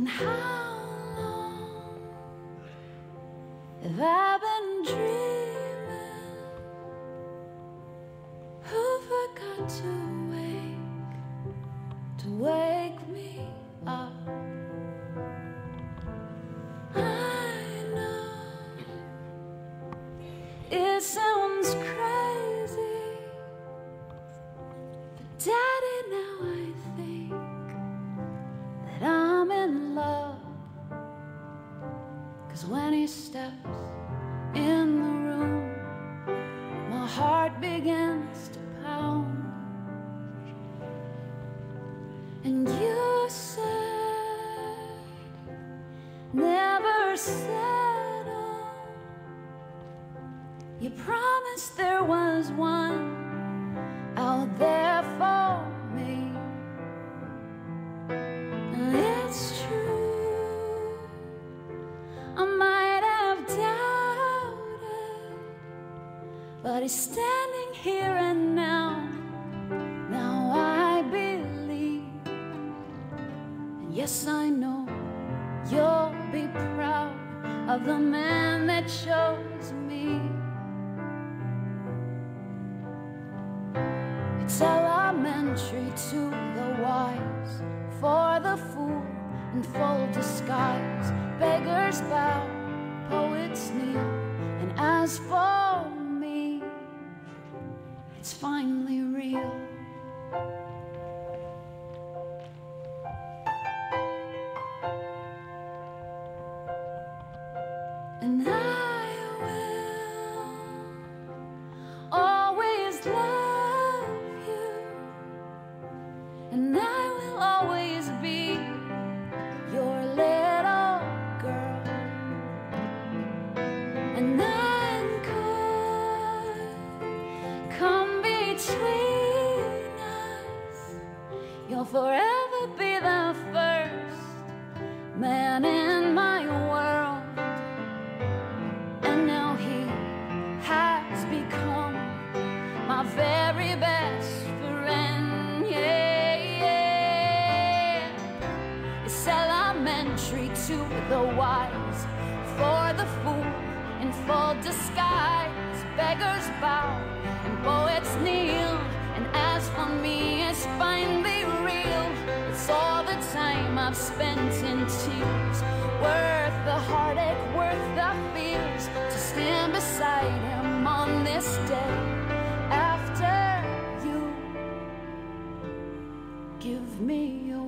And how long have I been dreaming? Who forgot to wake me up? I know it sounds crazy, but Daddy, now I think that I'm in love. 'Cause when he steps in the room, my heart begins to pound. And you said, never settle. You promised there was one out there for me. And it's true, I might have doubted, but he's standing here and now. Now I believe, and yes, I know you'll be proud of the man that chose me. It's elementary to the wise, for the fool in full disguise. Beggars bow, poets kneel, and as for me, it's finally real. And I will always love you, and I will always be your little girl. And none could come between us. You'll forever be the first man in my world. And now he has become my very best friend. Yeah, yeah. It's elementary to the wise, for the fool in full disguise. Beggars bow and poets kneel, and as for me, it's finally real. It's all the time I've spent in tears, worth the heartache, worth the fears, to stand beside him on this day. After you give me your